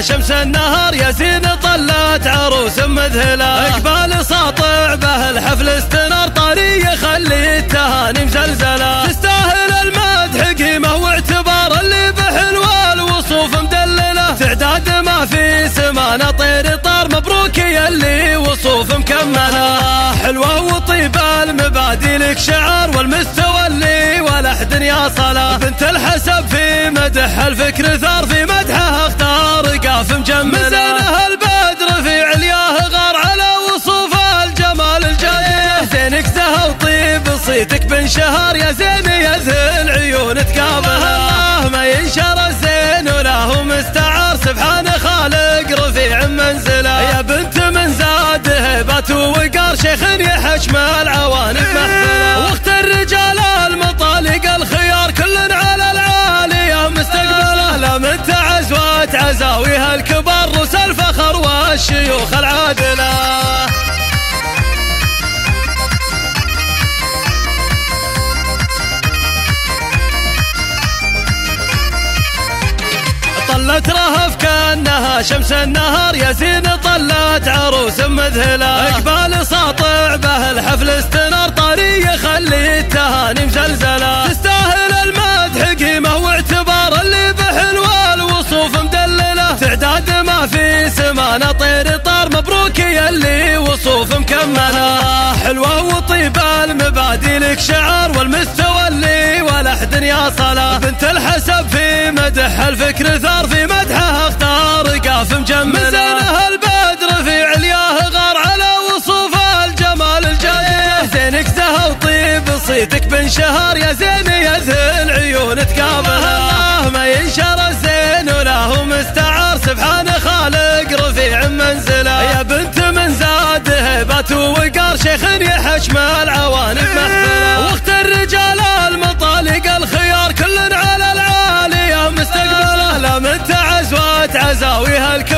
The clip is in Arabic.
كأنها شمس النهار يا زين طلت عروس مذهلة. إقبال ساطع به الحفل استنار طري يخلي التهاني مزلزلة. تستاهل المدح قيمة واعتبار اللي بحلوة الوصوف مدللة. تعداد ما في سمانة طير طار مبروك يا اللي وصوف مكملة. حلوة وطيبة المبادئ لك شعار والمستوى اللي ولا أحد يصله. بنت الحسب في مدح الفكر ثار في مدحها اختار قاف مجملة. مزينها البدر في علياه غار على وصوف الجمال الجاية. زينك زها وطيب صيتك بنشهر يا زين يذهل عيون تقابلها. ما ينشر الزين ولا هو مستعار سبحان خالق رفيع منزله. يا بنت من زاد هبة ووقار شيخ يحشم العوانق محفلة. واخت الرجال المطالق الخيار كل على العالية مستقبله. لا من تعز وتعزاويها الكبار رؤوس الفخر والشيوخ العادلة. طلت رهف كأنها شمس النهار يا زين طلت عروس مذهلة. إقبال ساطع به الحفل استنار طري يخلي التهاني مزلزلة. تستاهل المدح قيمة واعتبار اللي بحلوة الوصوف مدللة. تعداد ما في سمانة طير طار مبروك يا اللي وصوف مكملة. حلوة وطيبة المبادئ لك شعار والمستوى اللي ولا أحد يصله. بنت الحسب في مدح الفكر ثار في مدحها اختار قاف مجملة. مزينها البدر في علياه غار على وصوف الجمال الجاية. زينك زها وطيب صيتك بنشهر يا زين يذهل عيون تقابلها. ما ينشر الزين ولا هو مستعار سبحان خالق رفيع منزله. يا بنت من زاد هبة ووقار شيخ يحشم العوانق محفلة. واخت الرجال المطالق الخيار كل على العالية مستقبله. لا من تعز وتعزاويها